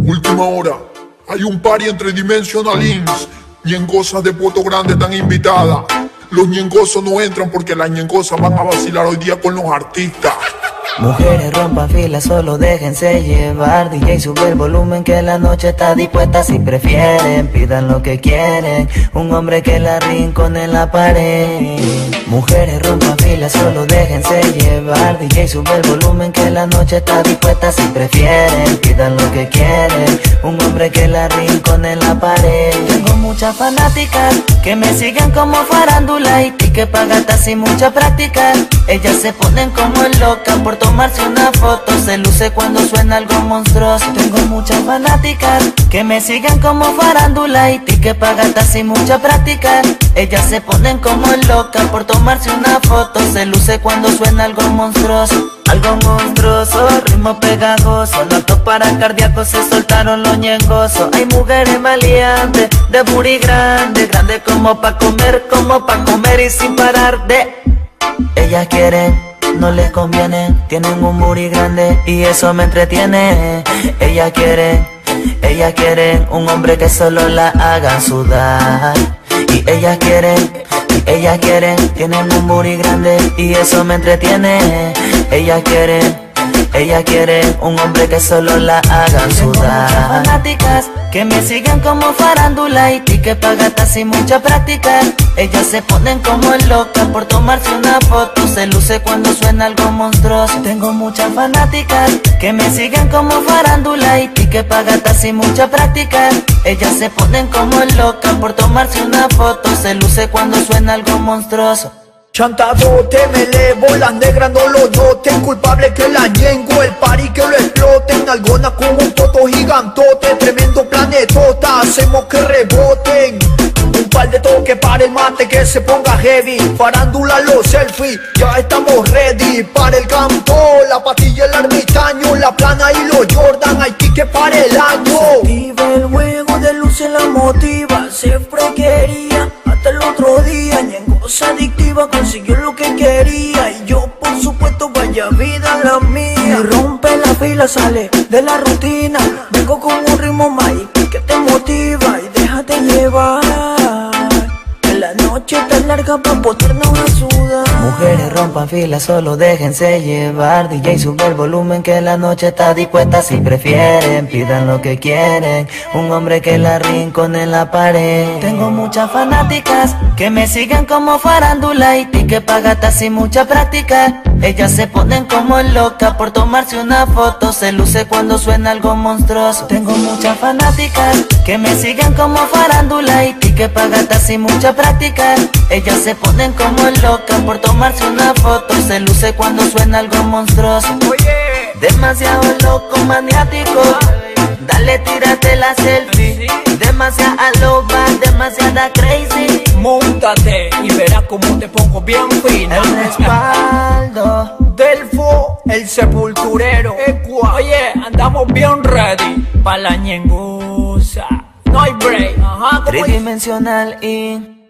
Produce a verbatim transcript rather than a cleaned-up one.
Última hora, hay un party entre Dimensional Incorporated. Ñengosas de Poto Grande están invitadas. Los ñengosos no entran porque las ñengosas van a vacilar hoy día con los artistas. Mujeres rompan filas, solo déjense llevar. D J sube el volumen que la noche está dispuesta. Si prefieren, pidan lo que quieren. Un hombre que la rincone en la pared. Mujeres rompan filas, solo déjense llevar. D J sube el volumen que la noche está dispuesta. Si prefieren, pidan lo que quieren. Un hombre que la rincone en la pared. Tengo muchas fanáticas que me siguen como farándula y que pagan sin mucha práctica. Ellas se ponen como locas por tomarse una foto, se luce cuando suena algo monstruoso. Tengo muchas fanáticas que me siguen como farándula y que pagan sin mucha práctica. Ellas se ponen como locas por tomarse una foto, se luce cuando suena algo monstruoso. Algo monstruoso, ritmo pegajoso, notos para cardíacos, se soltaron los ñengosos. Hay mujeres maleantes, de booty grande, grande como pa' comer, como pa' comer y sin parar de. Ellas quieren, no les conviene, tienen un booty grande y eso me entretiene. Ellas quieren, ellas quieren un hombre que solo la haga sudar. Y ellas quieren, ellas quieren, tienen un booty grande y eso me entretiene. Ellas quieren, ellas quieren un hombre que solo la haga sudar. Tengo muchas fanáticas que me siguen como farándula y que pagan sin mucha práctica. Ellas se ponen como locas por tomarse una foto, se luce cuando suena algo monstruoso. Tengo muchas fanáticas que me siguen como farándula y que pagan sin mucha práctica. Ellas se ponen como locas por tomarse una foto, se luce cuando suena algo monstruoso. Chantadote, me elevo, las negras no lo noten. Culpable que la ñengo, el party que lo exploten. Alguna con un toto gigantote, tremendo planetota, hacemos que reboten. Un par de toques para el mate que se ponga heavy. Farándula los selfies, ya estamos ready. Para el campo, la patilla, el ermitaño, la plana y los Jordan, hay que para el año. Se activa el juego de luces, la motiva, siempre quería. Hasta el otro día, ñengosa adictiva, consiguió lo que quería. Y yo, por supuesto, vaya vida la mía. Y rompe la fila, sale de la rutina. Vengo con un ritmo más que te motiva y déjate llevar. Que la noche está larga pa' ponernos a sudar. Mujeres rompan filas, solo déjense llevar. D J sube el volumen que la noche está dispuesta. Si prefieren, pidan lo que quieren. Un hombre que la rincone en la pared. Tengo muchas fanáticas que me siguen como farándula y que pagan sin mucha práctica. Ellas se ponen como locas por tomarse una foto, se luce cuando suena algo monstruoso. Tengo muchas fanáticas que me siguen como farándula y que pagan sin mucha práctica. Ellas se ponen como locas por tomarse una foto, se luce cuando suena algo monstruoso. Oye, demasiado loco, maniático, dale, tírate la selfie. Demasiada loca, demasiada crazy. móntate y verás cómo te pongo bien fino. El respaldo Delfo, el sepulturero. Ecua. Oye, andamos bien ready pa' la ñengosa. No hay break. Ajá, ¿cómo es? tridimensional y